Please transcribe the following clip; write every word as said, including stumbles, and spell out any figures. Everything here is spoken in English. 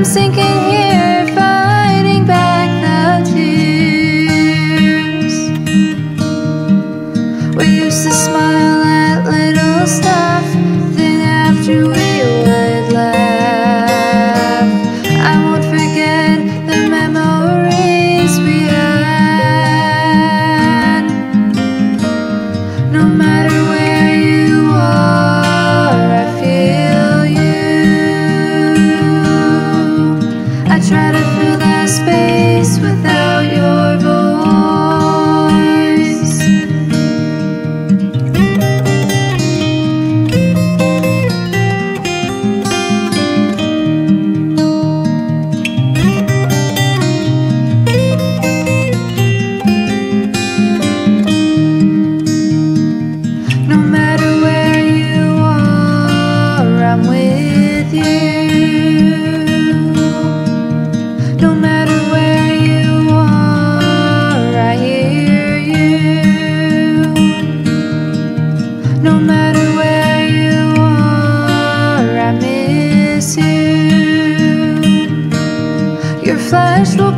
sinking here, fighting back the tears. We used to smile at little stuff, then after we would laugh. I won't forget the memories we had. No matter where you are, I feel you. I try to fill that space without your voice. No matter where you are, I'm with you. No matter where you are, I hear you. No matter where you are, I miss you. Your flash will